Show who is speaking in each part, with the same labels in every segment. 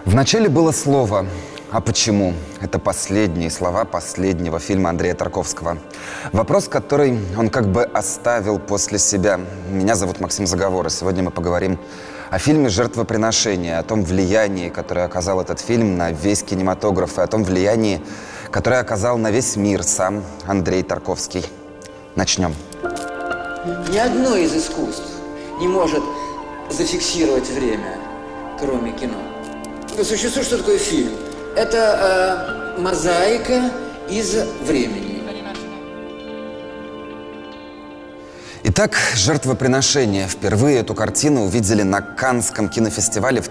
Speaker 1: начале было слово. А почему? Это последние слова последнего фильма Андрея Тарковского. Вопрос, который он как бы оставил после себя. Меня зовут Максим Заговор, и сегодня мы поговорим о фильме «Жертвоприношение», о том влиянии, которое оказал этот фильм на весь кинематограф, и о том влиянии, которое оказал на весь мир сам Андрей Тарковский. Начнем.
Speaker 2: Ни одно из искусств не может зафиксировать время, кроме кино. Существует, что такое фильм? Это мозаика из времени.
Speaker 1: Итак, «Жертвоприношение». Впервые эту картину увидели на Каннском кинофестивале в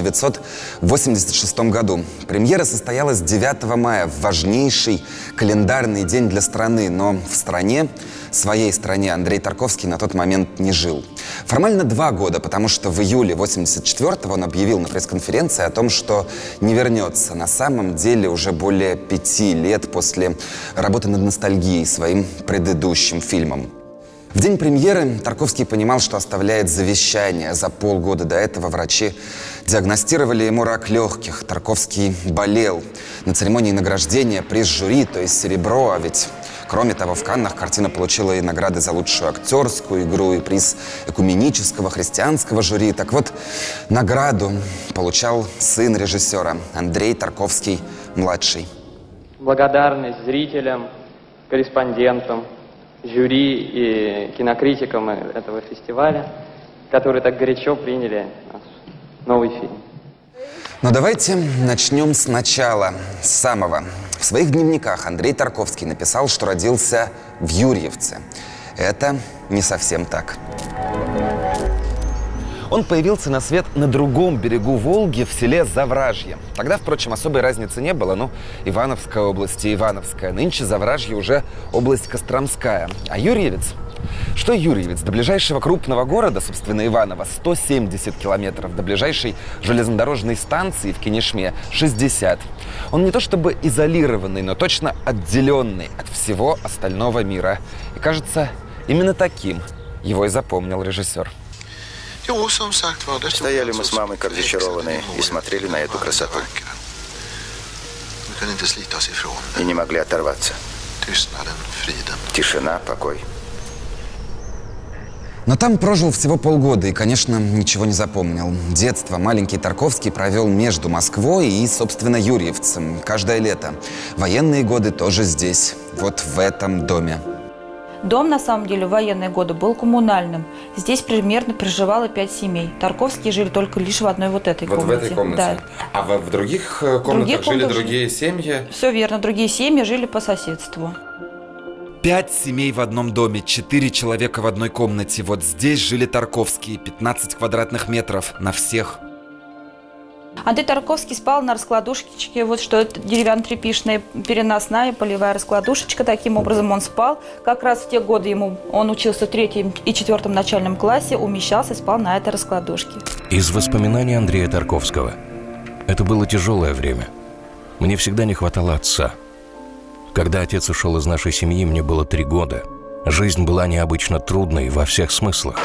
Speaker 1: 1986 году. Премьера состоялась 9 мая, в важнейший календарный день для страны. Но в своей стране, Андрей Тарковский на тот момент не жил. Формально 2 года, потому что в июле 1984-го он объявил на пресс-конференции о том, что не вернется. На самом деле уже более 5 лет после работы над «Ностальгией», своим предыдущим фильмом. В день премьеры Тарковский понимал, что оставляет завещание. За полгода до этого врачи диагностировали ему рак легких. Тарковский болел. На церемонии награждения приз жюри, то есть серебро, а ведь, кроме того, в Каннах картина получила и награды за лучшую актерскую игру, и приз экуменического христианского жюри. Так вот, награду получал сын режиссера Андрей Тарковский-младший.
Speaker 3: Благодарность зрителям, корреспондентам, жюри и кинокритикам этого фестиваля, которые так горячо приняли наш новый фильм.
Speaker 1: Но давайте начнем сначала, с самого. В своих дневниках Андрей Тарковский написал, что родился в Юрьевце. Это не совсем так. Он появился на свет на другом берегу Волги, в селе Завражье. Тогда, впрочем, особой разницы не было. Ну, Ивановская область и Ивановская. Нынче Завражье уже область Костромская. А Юрьевец? Что Юрьевец? До ближайшего крупного города, собственно, Иваново, 170 километров. До ближайшей железнодорожной станции в Кинешме 60. Он не то чтобы изолированный, но точно отделенный от всего остального мира. И, кажется, именно таким его и запомнил режиссер.
Speaker 4: Стояли мы с мамой как зачарованные и смотрели на эту красоту. И не могли оторваться. Тишина, покой.
Speaker 1: Но там прожил всего полгода и, конечно, ничего не запомнил. Детство маленький Тарковский провел между Москвой и, собственно, Юрьевцем. Каждое лето. Военные годы тоже здесь, вот в этом доме.
Speaker 5: Дом, на самом деле, в военные годы был коммунальным. Здесь примерно проживало 5 семей. Тарковские жили только лишь в одной вот этой комнате.
Speaker 1: Вот в этой комнате?
Speaker 5: Да.
Speaker 1: А в других комнатах жили другие семьи?
Speaker 5: Все верно. Другие семьи жили по соседству.
Speaker 1: 5 семей в одном доме, 4 человека в одной комнате. Вот здесь жили Тарковские. 15 квадратных метров на всех.
Speaker 5: Андрей Тарковский спал на раскладушечке, вот что это деревянно-тряпичная переносная полевая раскладушечка. Таким образом он спал. Как раз в те годы он учился в 3 и 4 начальном классе, умещался и спал на этой раскладушке.
Speaker 6: Из воспоминаний Андрея Тарковского. Это было тяжелое время. Мне всегда не хватало отца. Когда отец ушел из нашей семьи, мне было 3 года. Жизнь была необычно трудной во всех смыслах.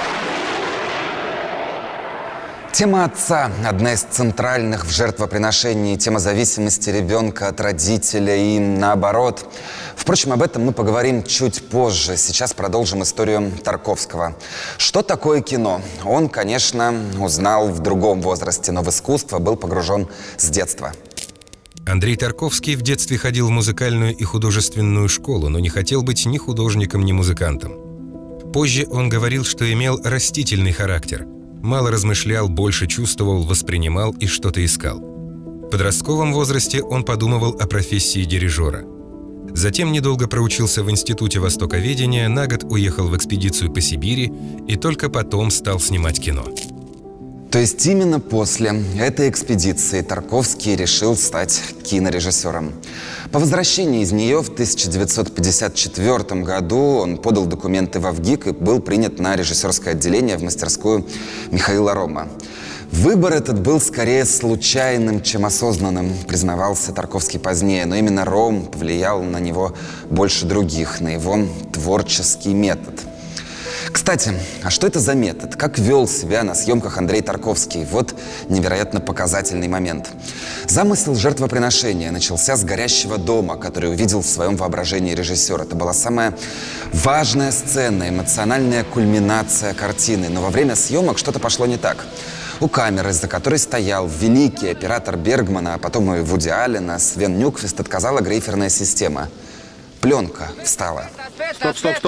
Speaker 1: Тема отца – одна из центральных в жертвоприношении, тема зависимости ребенка от родителя и наоборот. Впрочем, об этом мы поговорим чуть позже. Сейчас продолжим историю Тарковского. Что такое кино? Он, конечно, узнал в другом возрасте, но в искусство был погружен с детства.
Speaker 7: Андрей Тарковский в детстве ходил в музыкальную и художественную школу, но не хотел быть ни художником, ни музыкантом. Позже он говорил, что имел растительный характер. Мало размышлял, больше чувствовал, воспринимал и что-то искал. В подростковом возрасте он подумывал о профессии дирижера. Затем недолго проучился в Институте востоковедения, на год уехал в экспедицию по Сибири и только потом стал снимать кино.
Speaker 1: То есть именно после этой экспедиции Тарковский решил стать кинорежиссером. По возвращении из нее в 1954 году он подал документы в ВГИК и был принят на режиссерское отделение в мастерскую Михаила Рома. Выбор этот был скорее случайным, чем осознанным, признавался Тарковский позднее, но именно Ром повлиял на него больше других, на его творческий метод. Кстати, а что это за метод? Как вел себя на съемках Андрей Тарковский? Вот невероятно показательный момент. Замысел жертвоприношения начался с горящего дома, который увидел в своем воображении режиссер. Это была самая важная сцена, эмоциональная кульминация картины. Но во время съемок что-то пошло не так. У камеры, за которой стоял великий оператор Бергмана, а потом и Вуди Аллена, Свен Нюквист, отказала грейферная система. Пленка встала.
Speaker 8: Стоп.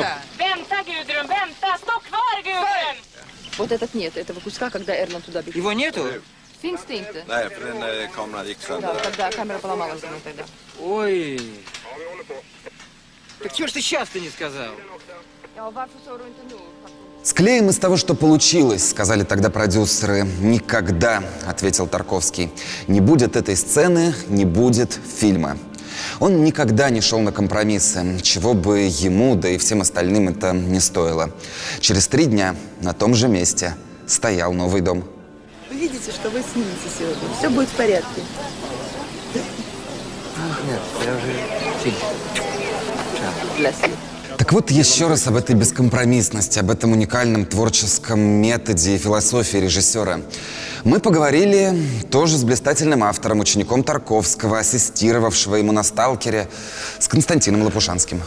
Speaker 9: Вот этот нет, этого куска, когда Эрланд туда бежит.
Speaker 2: Его нету?
Speaker 9: Finns det inte?
Speaker 8: Nej, för den kameran gick sönder.
Speaker 9: Да, когда камера поломалась тогда.
Speaker 2: Ой. Так чего ж ты сейчас-то не сказал?
Speaker 9: Ja, varför sa du inte nu?
Speaker 1: «Склеим из того, что получилось», — сказали тогда продюсеры. «Никогда», — ответил Тарковский. «Не будет этой сцены, не будет фильма». Он никогда не шел на компромиссы, чего бы ему, да и всем остальным это не стоило. Через 3 дня на том же месте стоял новый дом.
Speaker 10: Вы видите, что вы снимете сегодня. Все будет в порядке.
Speaker 2: Нет, я уже фильм.
Speaker 10: Для себя.
Speaker 1: Так вот, еще раз об этой бескомпромиссности, об этом уникальном творческом методе и философии режиссера. Мы поговорили тоже с блистательным автором, учеником Тарковского, ассистировавшего ему на «Сталкере», с Константином Лопушанским.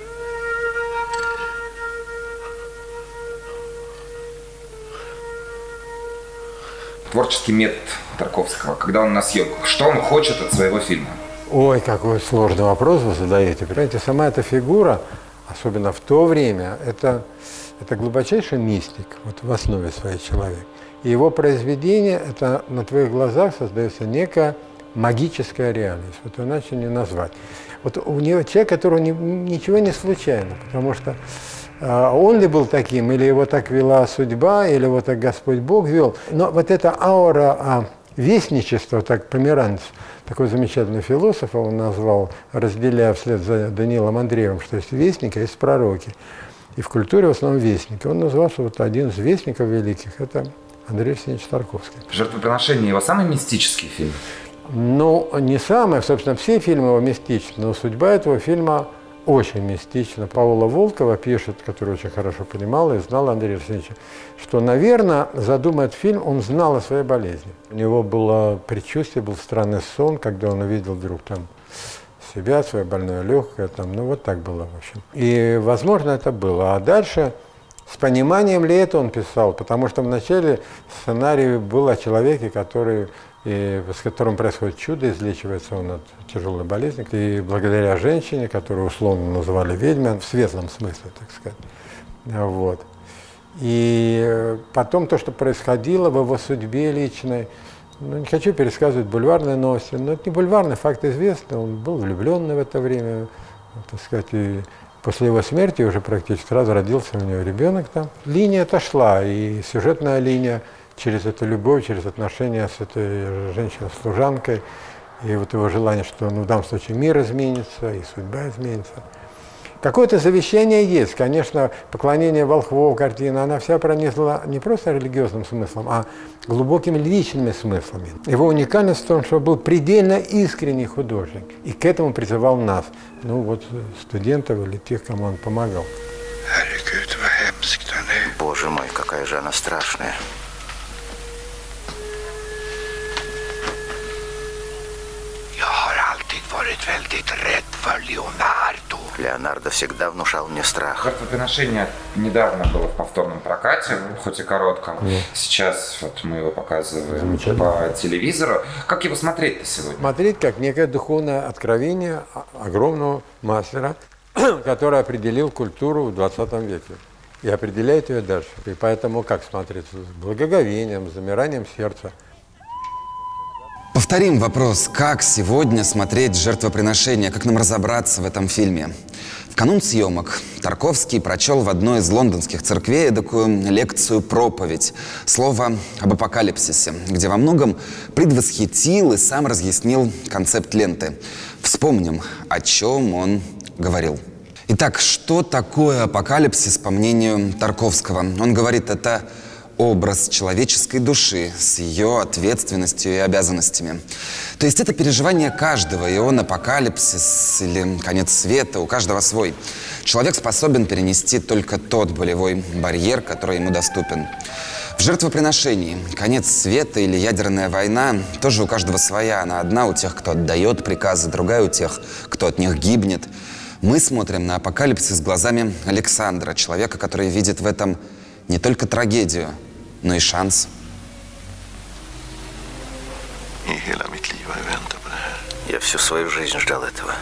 Speaker 11: Творческий метод Тарковского, когда он на съемках, что он хочет от своего фильма?
Speaker 12: Ой, какой сложный вопрос вы задаете. Понимаете, сама эта фигура, особенно в то время, это глубочайший мистик, вот в основе своей человек. И его произведение, это на твоих глазах создается некая магическая реальность, вот иначе не назвать. Вот у него человек, которого ничего не случайно, потому что он ли был таким, или его так вела судьба, или его так Господь Бог вел. Но вот эта аура вестничества, так Померанец, такой замечательный философ, он назвал, разделяя вслед за Даниилом Андреевым, что есть вестники, а есть пророки. И в культуре в основном вестники. Он назвал, что вот один из вестников великих – это Андрей Евсеньевич Тарковский.
Speaker 11: «Жертвоприношение» – его самый мистический фильм?
Speaker 12: Ну, не самый, собственно, все фильмы его мистичны, но судьба этого фильма очень мистична. Паула Волкова пишет, который очень хорошо понимал и знал Андрея Евсеньевича, что, наверное, задумает фильм, он знал о своей болезни. У него было предчувствие, был странный сон, когда он увидел вдруг там себя, свое больное легкое, там, ну вот так было, в общем. И, возможно, это было. А дальше, с пониманием ли это он писал, потому что в начале сценария был о человеке, с которым происходит чудо, излечивается он от тяжелой болезни, и благодаря женщине, которую условно называли ведьмой, в светлом смысле, так сказать. Вот. И потом то, что происходило в его судьбе личной, ну, не хочу пересказывать бульварные новости, но это не бульварный, факт известный, он был влюбленный в это время, так сказать, и после его смерти уже практически сразу родился у него ребенок там. Линия отошла, и сюжетная линия через эту любовь, через отношения с этой женщиной-служанкой, и вот его желание, что в данном случае мир изменится, и судьба изменится. Какое-то завещание есть. Конечно, «Поклонение волхвов» картина, она вся пронесла не просто религиозным смыслом, а глубокими личными смыслами. Его уникальность в том, что был предельно искренний художник, и к этому призывал нас, ну вот студентов или тех, кому он помогал.
Speaker 4: Боже мой, какая же она страшная. Леонардо всегда внушал мне страх.
Speaker 11: «Жертвоприношение» недавно было в повторном прокате, хоть и коротком. Сейчас вот мы его показываем по телевизору. Как его смотреть-то сегодня?
Speaker 12: Смотреть как некое духовное откровение огромного мастера, который определил культуру в 20 веке. И определяет ее дальше. И поэтому как смотреть? С благоговением, с замиранием сердца.
Speaker 1: Повторим вопрос, как сегодня смотреть «Жертвоприношение», как нам разобраться в этом фильме. В канун съемок Тарковский прочел в одной из лондонских церквей такую лекцию-проповедь, слово об апокалипсисе, где во многом предвосхитил и сам разъяснил концепт ленты. Вспомним, о чем он говорил. Итак, что такое апокалипсис, по мнению Тарковского? Он говорит, это образ человеческой души с ее ответственностью и обязанностями. То есть это переживание каждого, и он апокалипсис или конец света, у каждого свой. Человек способен перенести только тот болевой барьер, который ему доступен. В жертвоприношении конец света или ядерная война тоже у каждого своя. Она одна у тех, кто отдает приказы, другая у тех, кто от них гибнет. Мы смотрим на апокалипсис глазами Александра, человека, который видит в этом не только трагедию, но и шанс.
Speaker 4: Я всю свою жизнь ждал этого.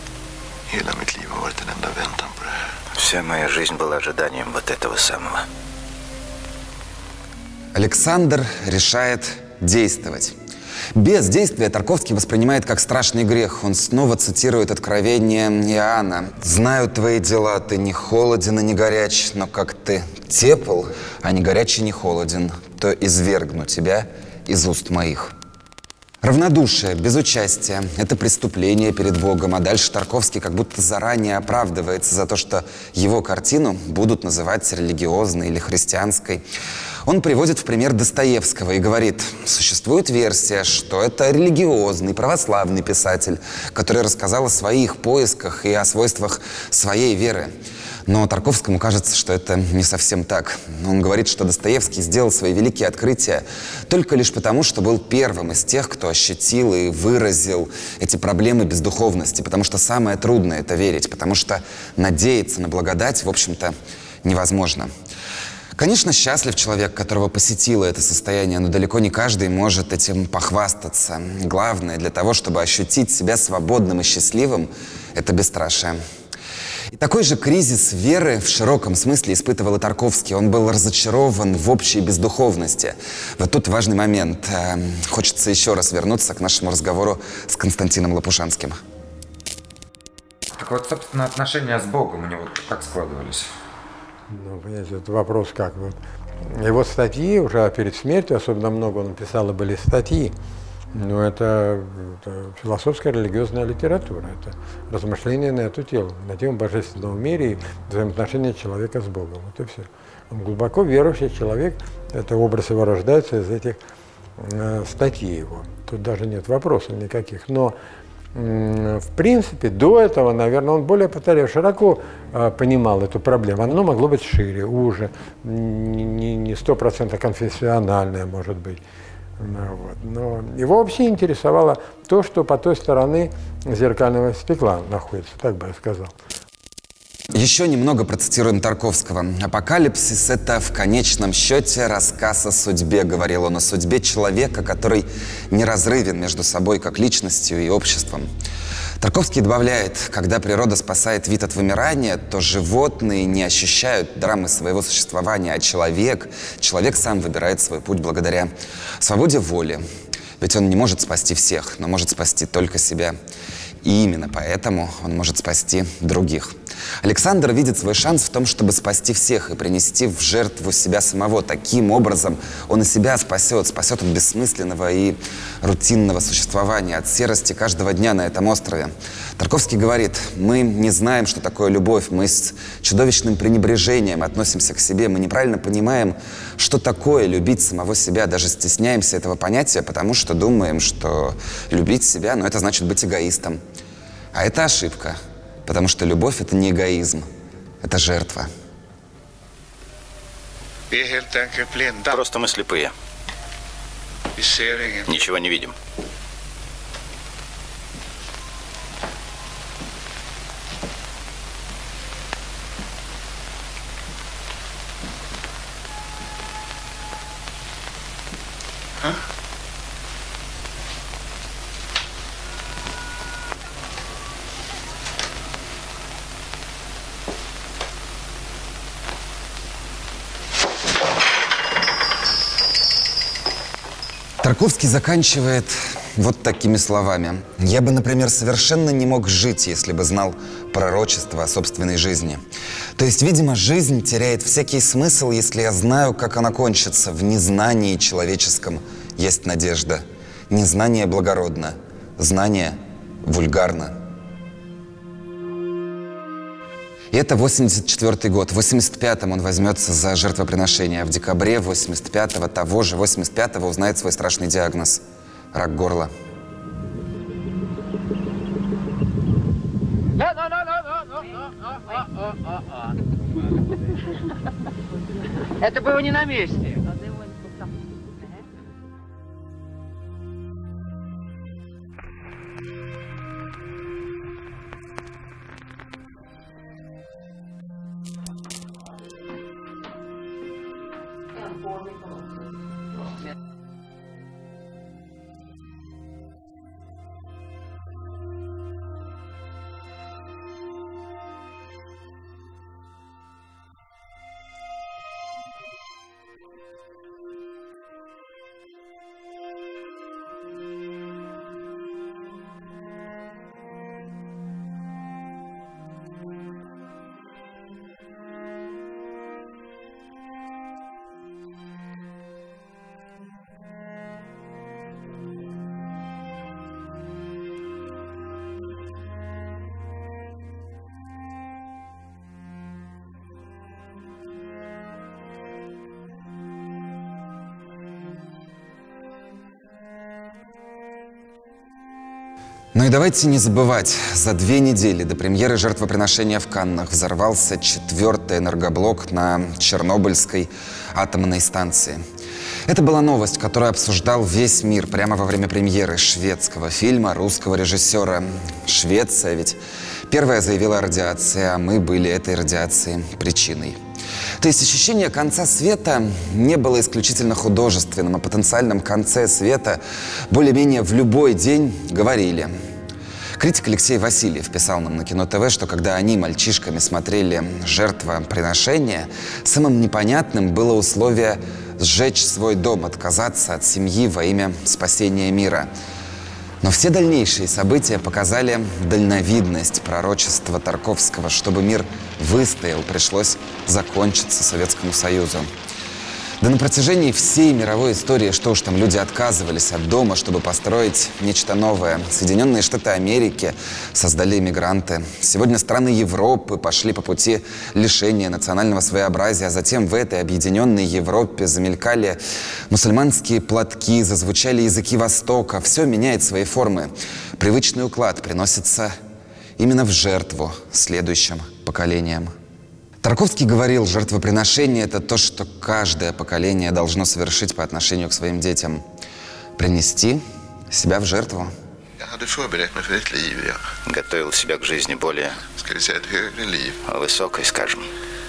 Speaker 4: Вся моя жизнь была ожиданием вот этого самого.
Speaker 1: Александр решает действовать. Бездействие Тарковский воспринимает как страшный грех. Он снова цитирует откровение Иоанна. «Знаю твои дела, ты не холоден и не горяч, но как ты тепл, а не горяч и не холоден, то извергну тебя из уст моих». Равнодушие, безучастие – это преступление перед Богом, а дальше Тарковский как будто заранее оправдывается за то, что его картину будут называть религиозной или христианской. Он приводит в пример Достоевского и говорит, существует версия, что это религиозный, православный писатель, который рассказал о своих поисках и о свойствах своей веры. Но Тарковскому кажется, что это не совсем так. Он говорит, что Достоевский сделал свои великие открытия только лишь потому, что был первым из тех, кто ощутил и выразил эти проблемы бездуховности, потому что самое трудное – это верить, потому что надеяться на благодать, в общем-то, невозможно. Конечно, счастлив человек, которого посетило это состояние, но далеко не каждый может этим похвастаться. Главное, для того, чтобы ощутить себя свободным и счастливым – это бесстрашие. И такой же кризис веры в широком смысле испытывал и Тарковский. Он был разочарован в общей бездуховности. Вот тут важный момент. Хочется еще раз вернуться к нашему разговору с Константином Лопушанским.
Speaker 11: Так вот, собственно, отношения с Богом у него как складывались?
Speaker 12: Ну, понимаете, это вопрос как. Вот. Его статьи уже перед смертью, особенно много он написал, были статьи. Но это философская религиозная литература, это размышления на эту тему, на тему божественного мира и взаимоотношения человека с Богом. Вот и все. Он глубоко верующий человек, это образ его рождается из этих статей его. Тут даже нет вопросов никаких. Но в принципе, до этого, наверное, он более, повторяю, широко понимал эту проблему. Оно могло быть шире, уже, не 100% конфессиональное, может быть. Вот. Но его вообще интересовало то, что по той стороне зеркального стекла находится, так бы я сказал.
Speaker 1: Еще немного процитируем Тарковского. «Апокалипсис – это в конечном счете рассказ о судьбе», – говорил он, о судьбе человека, который неразрывен между собой как личностью и обществом. Тарковский добавляет, когда природа спасает вид от вымирания, то животные не ощущают драмы своего существования, а человек сам выбирает свой путь благодаря свободе воли. Ведь он не может спасти всех, но может спасти только себя. И именно поэтому он может спасти других. Александр видит свой шанс в том, чтобы спасти всех и принести в жертву себя самого. Таким образом он и себя спасет от бессмысленного и рутинного существования, от серости каждого дня на этом острове. Тарковский говорит, мы не знаем, что такое любовь, мы с чудовищным пренебрежением относимся к себе, мы неправильно понимаем, что такое любить самого себя, даже стесняемся этого понятия, потому что думаем, что любить себя, это значит быть эгоистом. А это ошибка, потому что любовь – это не эгоизм, это жертва.
Speaker 4: Просто мы слепые. Ничего не видим.
Speaker 1: Тарковский заканчивает вот такими словами. «Я бы, например, совершенно не мог жить, если бы знал пророчество о собственной жизни. То есть, видимо, жизнь теряет всякий смысл, если я знаю, как она кончится. В незнании человеческом есть надежда. Незнание благородно, знание вульгарно». И это 84 год. В 85-м он возьмется за жертвоприношение. В декабре 85-го, того же 85-го, узнает свой страшный диагноз – рак горла.
Speaker 2: Это было не на месте.
Speaker 1: Ну и давайте не забывать, за 2 недели до премьеры «Жертвоприношения» в Каннах взорвался 4-й энергоблок на Чернобыльской атомной станции. Это была новость, которую обсуждал весь мир прямо во время премьеры шведского фильма русского режиссера. Швеция ведь первая заявила о радиации, а мы были этой радиации причиной. То есть ощущение конца света не было исключительно художественным. О потенциальном конце света более-менее в любой день говорили. Критик Алексей Васильев писал нам на Кино ТВ, что когда они мальчишками смотрели «Жертвоприношение», самым непонятным было условие сжечь свой дом, отказаться от семьи во имя спасения мира. Но все дальнейшие события показали дальновидность пророчества Тарковского. Чтобы мир выстоял, пришлось закончиться Советскому Союзу. Да на протяжении всей мировой истории, что уж там, люди отказывались от дома, чтобы построить нечто новое. Соединенные Штаты Америки создали иммигранты. Сегодня страны Европы пошли по пути лишения национального своеобразия, а затем в этой объединенной Европе замелькали мусульманские платки, зазвучали языки Востока. Все меняет свои формы. Привычный уклад приносится именно в жертву следующим поколениям. Тарковский говорил, жертвоприношение – это то, что каждое поколение должно совершить по отношению к своим детям. Принести себя в жертву.
Speaker 4: Готовил себя к жизни более высокой, скажем.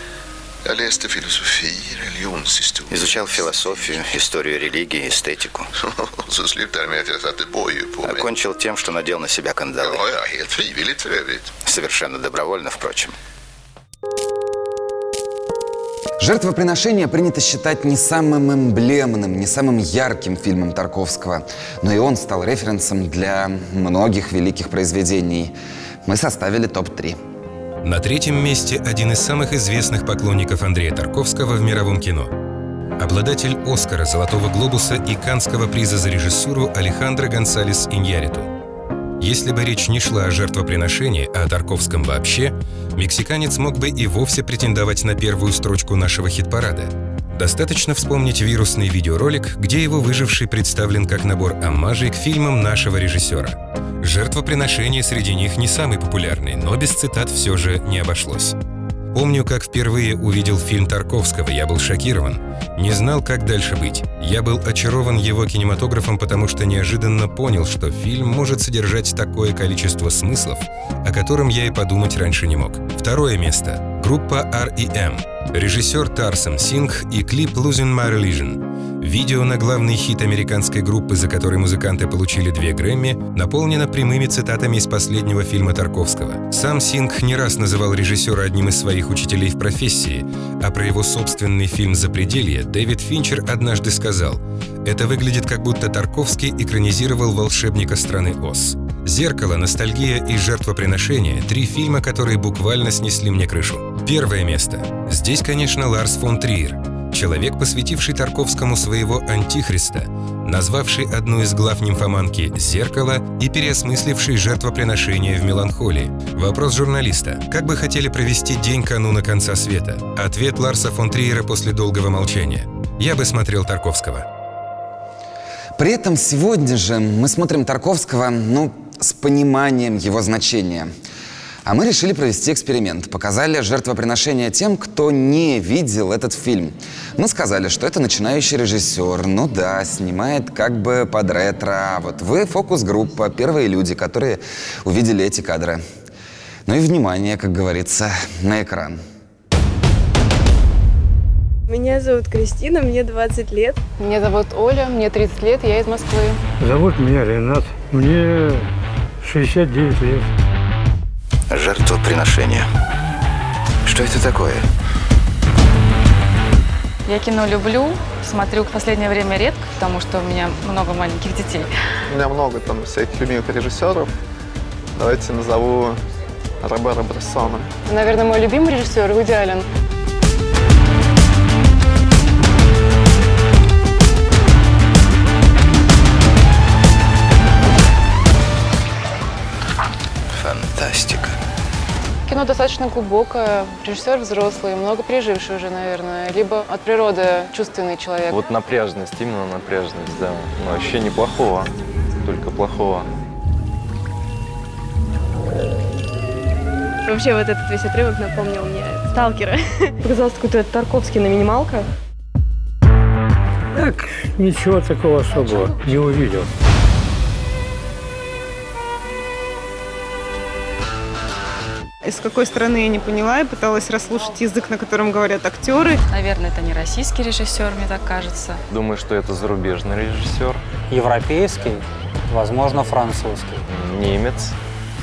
Speaker 4: Изучал философию, историю религии, эстетику. Окончил тем, что надел на себя кандалы. Совершенно добровольно, впрочем.
Speaker 1: «Жертвоприношение» принято считать не самым эмблемным, не самым ярким фильмом Тарковского, но и он стал референсом для многих великих произведений. Мы составили топ-3.
Speaker 7: На 3-м месте один из самых известных поклонников Андрея Тарковского в мировом кино. Обладатель Оскара, Золотого глобуса и Каннского приза за режиссуру Алехандро Гонсалес Иньярриту. Если бы речь не шла о жертвоприношении, а о Тарковском вообще, мексиканец мог бы и вовсе претендовать на первую строчку нашего хит-парада. Достаточно вспомнить вирусный видеоролик, где его выживший представлен как набор оммажей к фильмам нашего режиссера. Жертвоприношение среди них не самый популярный, но без цитат все же не обошлось. Помню, как впервые увидел фильм Тарковского, я был шокирован. Не знал, как дальше быть. Я был очарован его кинематографом, потому что неожиданно понял, что фильм может содержать такое количество смыслов, о котором я и подумать раньше не мог. 2-е место. Группа R.E.M. Режиссер Тарсен Сингх и клип «Losing My Religion». Видео на главный хит американской группы, за который музыканты получили 2 Грэмми, наполнено прямыми цитатами из последнего фильма Тарковского. Сам Сингх не раз называл режиссера одним из своих учителей в профессии, а про его собственный фильм «Запределье» Дэвид Финчер однажды сказал: «Это выглядит, как будто Тарковский экранизировал «Волшебника страны Оз». «Зеркало», «Ностальгия» и «Жертвоприношение» — 3 фильма, которые буквально снесли мне крышу. 1-е место. Здесь, конечно, Ларс фон Триер. Человек, посвятивший Тарковскому своего антихриста, назвавший одну из глав нимфоманки «Зеркало» и переосмысливший жертвоприношение в «Меланхолии». Вопрос журналиста. Как бы хотели провести день кануна конца света? Ответ Ларса фон Триера после долгого молчания. Я бы смотрел Тарковского.
Speaker 1: При этом сегодня же мы смотрим Тарковского, с пониманием его значения. А мы решили провести эксперимент. Показали жертвоприношение тем, кто не видел этот фильм. Мы сказали, что это начинающий режиссер. Ну да, снимает как бы под ретро. А вот вы фокус-группа, первые люди, которые увидели эти кадры. Ну и внимание, как говорится, на экран.
Speaker 13: Меня зовут Кристина, мне 20 лет.
Speaker 14: Меня зовут Оля, мне 30 лет, я из Москвы.
Speaker 15: Зовут меня Ренат, мне 69 лет.
Speaker 4: Жертвоприношение. Что это такое?
Speaker 14: Я кино люблю, смотрю в последнее время редко, потому что у меня много маленьких детей.
Speaker 16: У меня много там всяких любимых режиссеров. Давайте назову Робера Брессона.
Speaker 14: Наверное, мой любимый режиссер Вуди Аллен.
Speaker 4: Фантастика.
Speaker 14: Кино достаточно глубокое, режиссер взрослый, много переживший уже, наверное, либо от природы чувственный человек.
Speaker 17: Вот напряженность, именно напряженность, да. Но вообще неплохого, только плохого.
Speaker 13: Вообще вот этот весь отрывок напомнил мне «Сталкера». Показался какой-то Тарковский на минималках.
Speaker 15: Так, ничего такого особого не увидел.
Speaker 10: Из какой страны я не поняла, я пыталась расслышать язык, на котором говорят актеры.
Speaker 14: Наверное, это не российский режиссер, мне так кажется.
Speaker 17: Думаю, что это зарубежный режиссер.
Speaker 18: Европейский, возможно, французский.
Speaker 17: Немец.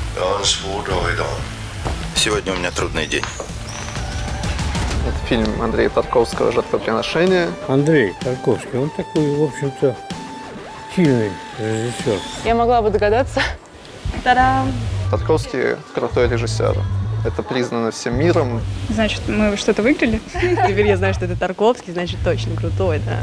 Speaker 4: Сегодня у меня трудный день.
Speaker 16: Это фильм Андрея Тарковского «Жертвоприношение».
Speaker 15: Андрей Тарковский, он такой, в общем-то, сильный режиссер.
Speaker 14: Я могла бы догадаться.
Speaker 13: Та-дам!
Speaker 16: Тарковский крутой режиссер. Это признано всем миром.
Speaker 10: Значит, мы что-то выиграли?
Speaker 13: Теперь я знаю, что это Тарковский, значит, точно крутой, да.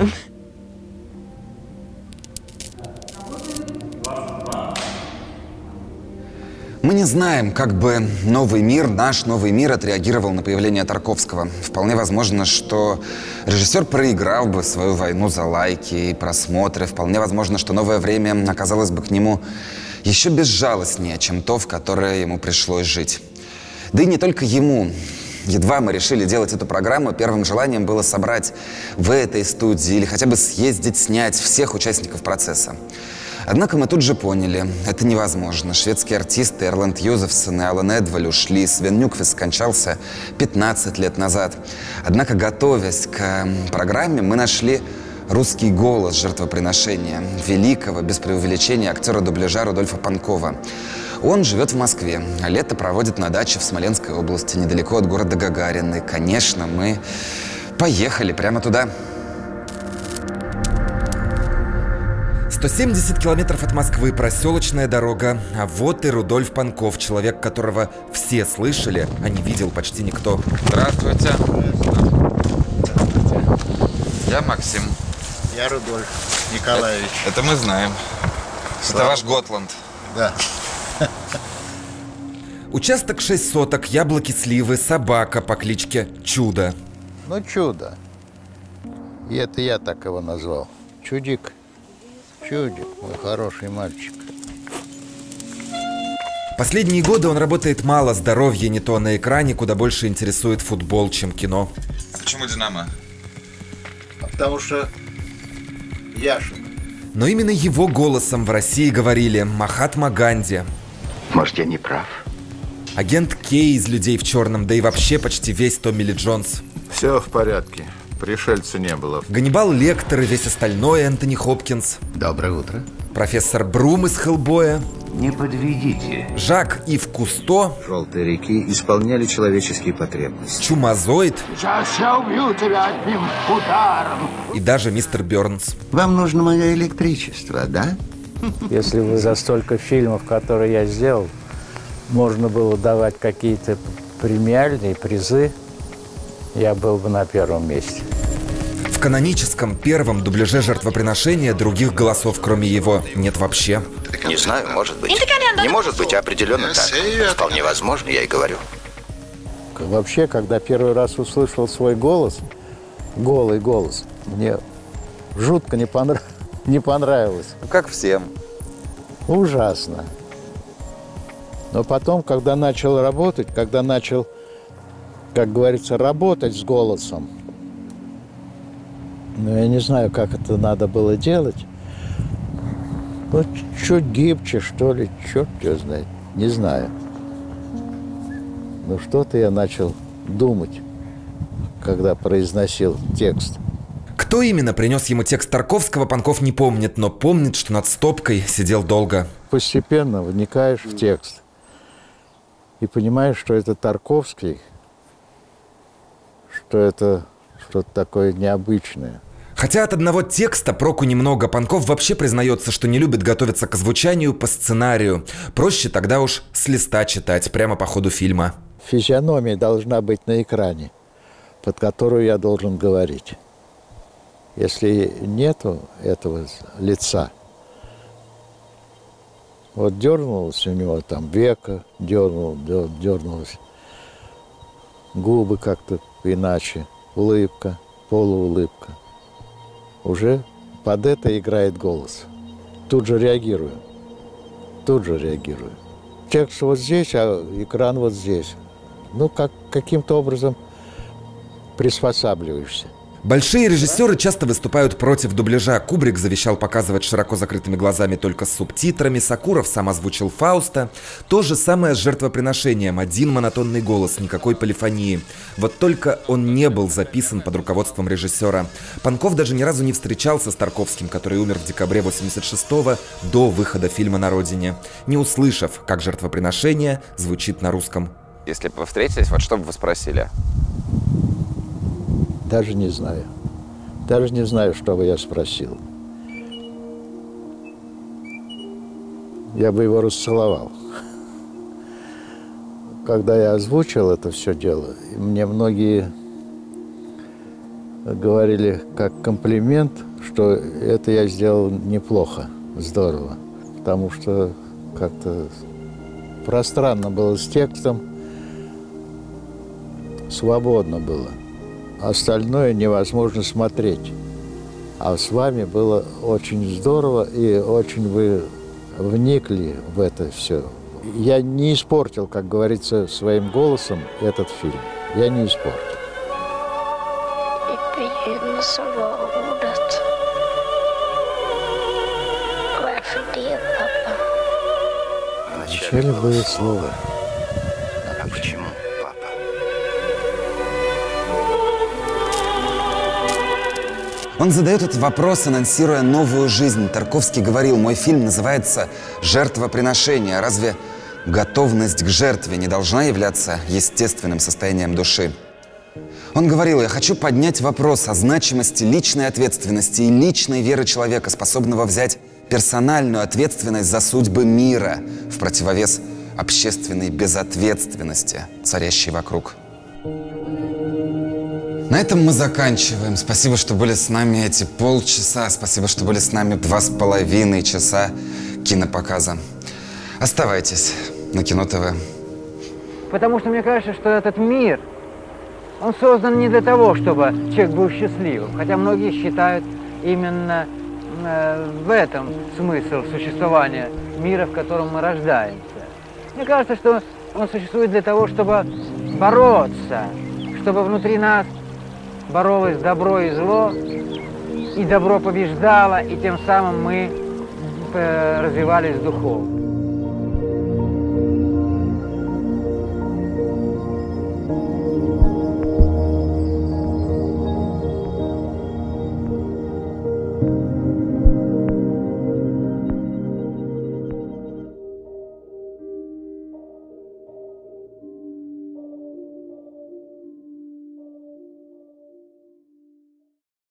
Speaker 1: Мы не знаем, как бы новый мир, наш новый мир отреагировал на появление Тарковского. Вполне возможно, что режиссер проиграл бы свою войну за лайки и просмотры. Вполне возможно, что новое время оказалось бы к нему еще безжалостнее, чем то, в которое ему пришлось жить. Да и не только ему. Едва мы решили делать эту программу, первым желанием было собрать в этой студии или хотя бы съездить, снять всех участников процесса. Однако мы тут же поняли, это невозможно. Шведские артисты Эрланд Юзефсон и Алан Эдваль ушли, Свен Нюквист скончался 15 лет назад. Однако, готовясь к программе, мы нашли русский голос жертвоприношения, великого, без преувеличения, актера дубляжа Рудольфа Панкова. Он живет в Москве, а лето проводит на даче в Смоленской области, недалеко от города Гагарин. И, конечно, мы поехали прямо туда. 170 километров от Москвы, проселочная дорога. А вот и Рудольф Панков, человек, которого все слышали, а не видел почти никто.
Speaker 11: Здравствуйте. Я Максим.
Speaker 19: Я Рудольф Николаевич.
Speaker 11: Это мы знаем.
Speaker 19: Слава.
Speaker 11: Это ваш Готланд.
Speaker 19: Да.
Speaker 1: Участок 6 соток, яблоки, сливы, собака по кличке Чудо.
Speaker 19: Ну, Чудо. И это я так его назвал. Чудик. Чудик, мой хороший мальчик.
Speaker 1: Последние годы он работает мало, здоровье не то, на экране куда больше интересует футбол, чем кино.
Speaker 11: Почему Динамо?
Speaker 19: Потому что Яшин.
Speaker 1: Но именно его голосом в России говорили Махатма Ганди.
Speaker 4: Может, я не прав?
Speaker 1: Агент Кей из «Людей в черном», да и вообще почти весь Томми Ли Джонс.
Speaker 19: Все в порядке. Пришельца не было.
Speaker 1: Ганнибал Лектор и весь остальной Энтони Хопкинс.
Speaker 19: Доброе утро.
Speaker 1: Профессор Брум из «Хеллбоя».
Speaker 20: Не подведите.
Speaker 1: Жак Ив Кусто.
Speaker 20: Желтые реки исполняли человеческие потребности.
Speaker 1: Чумазоид.
Speaker 21: Сейчас я убью тебя одним ударом.
Speaker 1: И даже мистер Бёрнс.
Speaker 20: Вам нужно мое электричество, да?
Speaker 18: Если бы за столько фильмов, которые я сделал, можно было давать какие-то премиальные призы, я был бы на первом месте.
Speaker 1: каноническом первом дубляже «Жертвоприношения» других голосов, кроме его, нет вообще.
Speaker 4: Не знаю, может быть. Не может быть, а определенно так. Вполне возможно, я и говорю.
Speaker 19: Вообще, когда первый раз услышал свой голос, голый голос, мне жутко не понравилось.
Speaker 8: Как всем.
Speaker 19: Ужасно. Но потом, когда начал работать, когда начал, как говорится, работать с голосом, ну, я не знаю, как это надо было делать, ну, чуть гибче, что ли, черт его знает, не знаю. Но что-то я начал думать, когда произносил текст.
Speaker 1: Кто именно принес ему текст Тарковского, Панков не помнит, но помнит, что над стопкой сидел долго.
Speaker 19: Постепенно вникаешь в текст и понимаешь, что это Тарковский, что это что-то такое необычное.
Speaker 1: Хотя от одного текста проку немного, Панков вообще признается, что не любит готовиться к озвучанию по сценарию. Проще тогда уж с листа читать, прямо по ходу фильма.
Speaker 19: Физиономия должна быть на экране, под которую я должен говорить. Если нету этого лица, вот дернулось у него там веко, дернулось, губы как-то иначе, улыбка, полуулыбка. Уже под это играет голос. Тут же реагирую. Текст вот здесь, а экран вот здесь. Ну, каким-то образом приспосабливаешься.
Speaker 1: Большие режиссеры часто выступают против дубляжа. Кубрик завещал показывать широко закрытыми глазами только с субтитрами. Сакуров сам озвучил Фауста. То же самое с «Жертвоприношением». Один монотонный голос, никакой полифонии. Вот только он не был записан под руководством режиссера. Панков даже ни разу не встречался с Тарковским, который умер в декабре 86-го, до выхода фильма «На родине», не услышав, как «Жертвоприношение» звучит на русском.
Speaker 8: Если бы вы встретились, вот что бы вы спросили?
Speaker 19: Даже не знаю. Даже не знаю, что бы я спросил. Я бы его расцеловал. Когда я озвучил это все дело, мне многие говорили как комплимент, что это я сделал неплохо, здорово. Потому что как-то пространно было с текстом, свободно было. Остальное невозможно смотреть. А с вами было очень здорово, и очень вы вникли в это все. Я не испортил, как говорится, своим голосом этот фильм. Я не испортил. Вначале было слово.
Speaker 4: А почему, папа?
Speaker 1: Он задает этот вопрос, анонсируя новую жизнь. Тарковский говорил: мой фильм называется «Жертвоприношение». Разве готовность к жертве не должна являться естественным состоянием души? Он говорил: я хочу поднять вопрос о значимости личной ответственности и личной веры человека, способного взять персональную ответственность за судьбы мира в противовес общественной безответственности, царящей вокруг. На этом мы заканчиваем. Спасибо, что были с нами эти полчаса. Спасибо, что были с нами 2,5 часа кинопоказа. Оставайтесь на Кино ТВ.
Speaker 2: Потому что мне кажется, что этот мир, он создан не для того, чтобы человек был счастливым. Хотя многие считают именно в этом смысл существования мира, в котором мы рождаемся. Мне кажется, что он существует для того, чтобы бороться, чтобы внутри нас боролось добро и зло, и добро побеждало, и тем самым мы развивались духовно.